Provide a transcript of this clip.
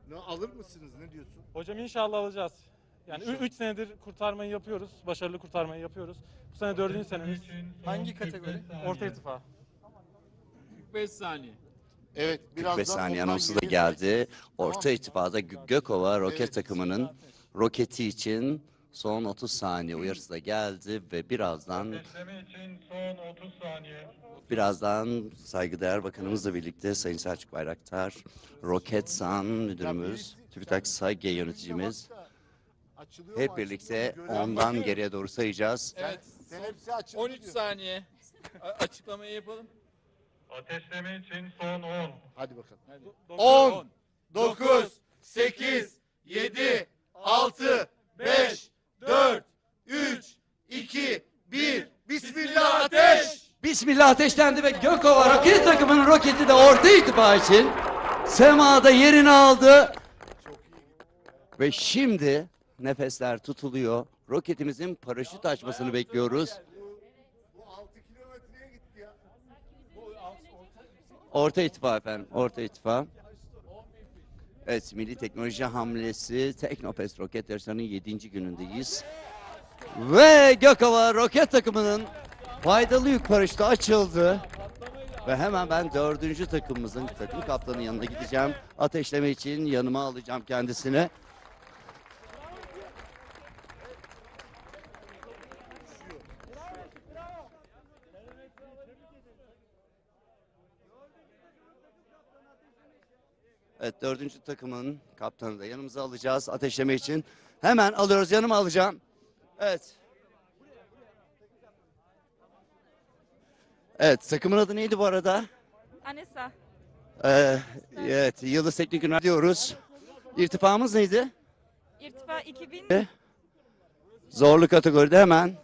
Ne alır mısınız? Ne diyorsun? Hocam inşallah alacağız. Yani 3 senedir kurtarmayı yapıyoruz. Başarılı kurtarmayı yapıyoruz. Bu sene 4. senemiz. Hangi kategori? Orta irtifa. 45 saniye. Evet, 45 saniye anonsu da geldi. Orta irtifada Gökova roket takımının roketi için son 30 saniye uyarısı da geldi ve birazdan için son 30 saniye. saygıdeğer bakanımızla birlikte Sayın Selçuk Bayraktar, Roketsan müdürümüz, TÜBİTAK SAGE yöneticimiz hep birlikte ondan geriye doğru sayacağız. Evet. Sen hepsi açık. 13 saniye. Açıklamayı yapalım. Ateşleme için son 10. Hadi bakalım. 10, 9, 8, 7, 6, 5, 4, 3, 2, 1. Bismillah ateş! Bismillah ateşlendi ve Gökova roket takımının roketi de orta irtifa için semada yerini aldı. Ve şimdi nefesler tutuluyor. Roketimizin paraşüt açmasını bekliyoruz. Bu 6 kilometreye gitti ya. Orta irtifa efendim, orta irtifa. Evet, Milli Teknoloji Hamlesi Teknofest roket yarışlarının 7. günündeyiz. Ve Gökova roket takımının faydalı yük paraşütü açıldı. Ve hemen ben 4. takımımızın takım kaptanının yanına gideceğim. Ateşleme için yanıma alacağım kendisini. Evet, 4. takımın kaptanını da yanımıza alacağız ateşleme için. Hemen alıyoruz, yanıma alacağım. Evet. Evet, takımın adı neydi bu arada? Anessa. Evet, Yıldız Teknik Üniversitesi diyoruz. İrtifamız neydi? İrtifa 2000. Zorlu kategoride hemen